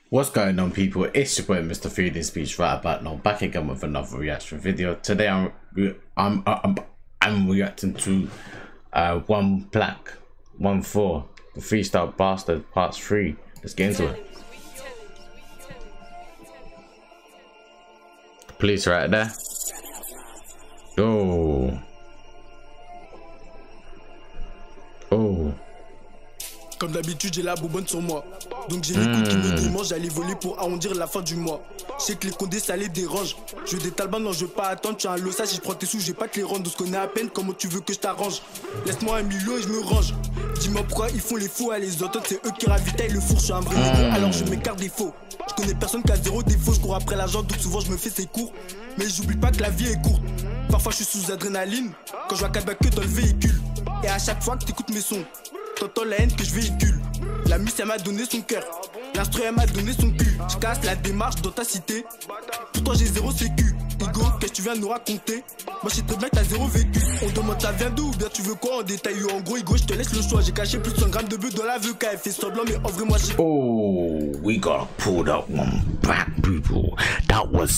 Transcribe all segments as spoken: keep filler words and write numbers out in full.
What's going on, people? It's your boy Mister Freedom Speech right about now, back again with another reaction video. Today I'm I'm I'm, I'm reacting to uh One Black One Four, the Freestyle Bastard Part Three. Let's get into it. Police right there. Oh. Oh. Comme d'habitude, j'ai la bourbonne sur moi. Donc j'ai les coups qui me démangent, j'allais voler pour arrondir la fin du mois. Je sais que les condés ça les dérange. Je veux des talbans, non je veux pas attendre. Tu as un lossage, si je prends tes sous, je vais pas te les rendre. On se connaît à peine, comment tu veux que je t'arrange? Laisse-moi un million et je me range. Dis-moi pourquoi ils font les fous à les autres, c'est eux qui ravitaillent le four. Je suis un vrai négro, alors je m'écarte des faux. Je connais personne qui a zéro défaut, je cours après l'argent, donc souvent je me fais ses cours. Mais j'oublie pas que la vie est courte. Parfois je suis sous adrénaline, quand je vois quatre bacs que dans le véhicule. Et à chaque fois que t'écoutes mes sons, t'entends la haine que je véhicule. La miss elle m'a donné son cœur, l'instru elle m'a donné son cul. Je casse la démarche dans ta cité, pourtant j'ai zéro sécu. Ego, qu'est-ce que tu viens nous raconter? Moi je sais très bien que t'as zéro vécu. On demande ça vient d'où, ou bien tu veux quoi en détail? En gros Ego, je te laisse le choix. J'ai caché plus de cent grammes de bœuf dans la V K. Elle fait semblant mais en vrai moi j'ai... Oh, we gotta pull that one back, people. That was...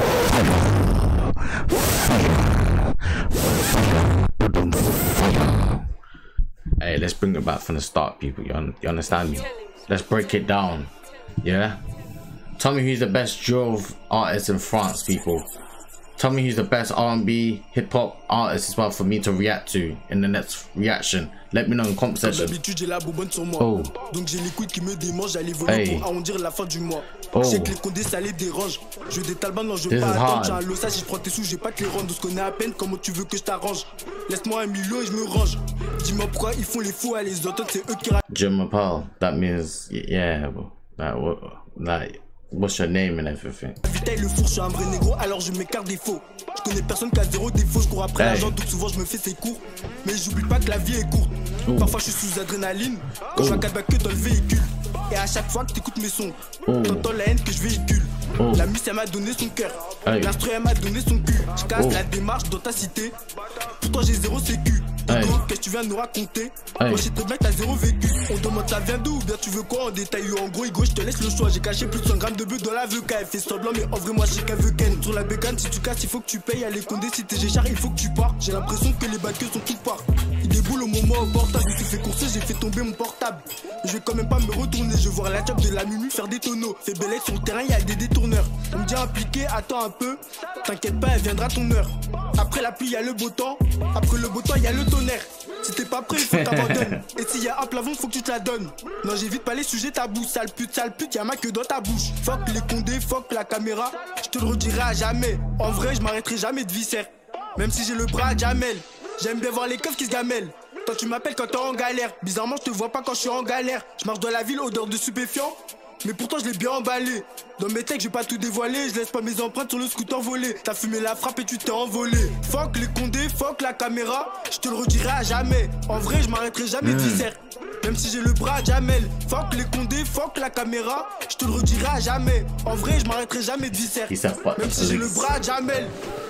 Hey, let's bring it back from the start, people. You, un you understand me? Let's break it down. Yeah? Tell me who's the best drill artist in France, people. Tell me who's the best R and B hip hop artist as well for me to react to in the next reaction. Let me know in comment section. D'habitude j'ai la bourbonne sur moi. Oh. Donc j'ai les couilles qui me démangent, j'allais voler hey. Pour arrondir la fin du mois. Oh. Je sais que les condés ça les dérange. Je veux des talbans, non je veux pas attendre. J'ai un lossage, si je prends tes sous, je vais pas te les rendre. On se connaît à peine, comment tu veux que je t'arrange? Laisse-moi un million et je me range. Dis-moi pourquoi ils font les fous à les autres, c'est eux qui... Jim Paul, that means yeah, that what like what's your name and everything. Vitaille le four, je suis un vrai négro, alors je m'écarte des faux. Je connais personne qui a zéro défaut, je cours après hey. L'argent, donc souvent je me fais ses cours. Mais j'oublie pas que la vie est courte. Ooh. Parfois je suis sous adrénaline, quand Ooh. Je vois quatre bacs que dans le véhicule. Et à chaque fois que t'écoutes mes sons, t'entends la haine que je véhicule. Ooh. La miss elle m'a donné son cœur, hey. L'instru elle m'a donné son cul. Je casse Ooh. La démarche dans ta cité, pourtant j'ai zéro sécu. Hey. Qu'est-ce que tu viens nous raconter? Hey. Moi je sais très bien que t'as zéro vécu. On demande ça vient d'où, ou bien tu veux quoi en détail? En gros Ego, je te laisse le choix. J'ai caché plus de cent grammes de bœuf dans la V K. Elle fait semblant mais en vrai moi je sais qu'elle veut ken. Sur la bécane si tu casses il faut que tu payes. Y'a les condés si t'es géchard il faut que tu pars. J'ai l'impression que les baqueux sont tout part. Il déboule au moment au portable. Il s'est fait courser, j'ai fait tomber mon portable. Je vais quand même pas me retourner. Je vais voir la job de la Mimi faire des tonneaux. Fait belle sur le terrain y'a des détourneurs. On me dit impliqué, attends un peu. T'inquiète pas elle viendra ton heure. Après la pluie y'a le beau temps. Après le beau temps y'a le tonnerre. Si t'es pas prêt, il faut que t'abandonnes. Et s'il y a un plafond, faut que tu te la donnes. Non, j'évite pas les sujets tabous. Sale pute, sale pute, y'a ma queue dans ta bouche. Fuck les condés, fuck la caméra. Je te le redirai à jamais. En vrai, je m'arrêterai jamais de viscère. Même si j'ai le bras à Jamel. J'aime bien voir les keufs qui se gamellent. Toi, tu m'appelles quand t'es en galère. Bizarrement, je te vois pas quand je suis en galère. Je marche dans la ville, odeur de stupéfiant. Mais pourtant je l'ai bien emballé. Dans mes textes je vais pas tout dévoiler. Je laisse pas mes empreintes sur le scooter volé. T'as fumé la frappe et tu t'es envolé. Fuck les condés, fuck la caméra. Je te le redirai à jamais. En vrai je m'arrêterai jamais mmh. de viscère. Même si j'ai le bras à Jamel. Fuck les condés, fuck la caméra. Je te le redirai à jamais. En vrai je m'arrêterai jamais de viscère. Même si j'ai le bras à Jamel.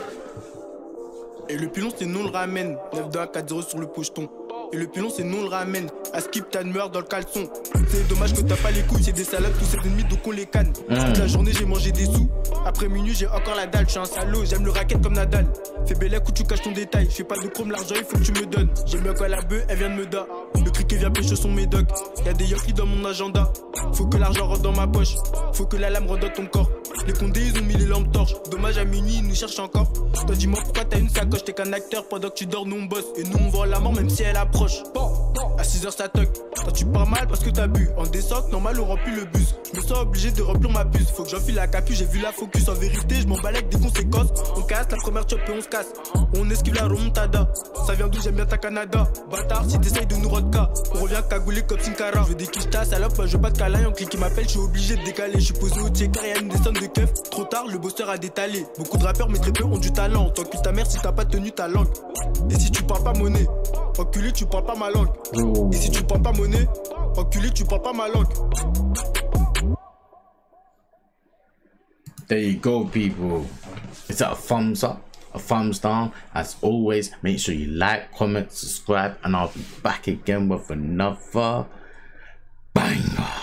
Et le pilon c'est non le ramène. neuf deux un quatre zéro sur le pocheton. Et le pilon c'est non le ramène. À skip t'as une meurt dans le caleçon. C'est dommage que t'as pas les couilles. C'est des salades tous ces ennemis donc on les canne. mmh. Toute la journée j'ai mangé des sous. Après minuit j'ai encore la dalle. Je suis un salaud, j'aime le racket comme Nadal. Fais bellec où tu caches ton détail. Je fais pas de chrome, l'argent il faut que tu me donnes. J'aime bien quand la bœuf elle vient de me da. Le criquet vient pêcher son médoc. Y'a des Yankees dans mon agenda. Faut que l'argent rentre dans ma poche. Faut que la lame rentre dans ton corps. Les condés ils ont mis les lampes torches. Dommage à minuit ils nous cherchent encore. Toi dis-moi pourquoi t'as une sacoche. T'es qu'un acteur pendant que tu dors nous on bosse. Et nous on voit la mort même si elle approche. Bon, à six heures ça toque. Toi tu pars mal parce que t'as bu. En descente normal on remplit le bus. Je me sens obligé de remplir ma puce. Faut que j'enfile la capuche, j'ai vu la focus. En vérité je m'en bats avec des conséquences. On casse la première chop et on se casse. On esquive la remontada. Ça vient d'où j'aime bien ta Canada. Bâtard si t'essayes de nous rodka. On revient cagoulé comme Sinkara. Je veux des quichetas, salope, je veux pas de câlin. Un clic qui m'appelle, je suis obligé de décaler. Je suis posé au checker, y'a une descente de keuf. Trop tard, le bosseur a détalé. Beaucoup de rappeurs mais très peu ont du talent. Tant que ta mère si t'as pas tenu ta langue. Et si tu parles pas monnaie, enculé tu parles pas ma langue. Et si tu parles pas monnaie, enculé tu parles pas ma langue. There you go, people. It's a thumbs up, a thumbs down. As always, make sure you like, comment, subscribe, and I'll be back again with another banger.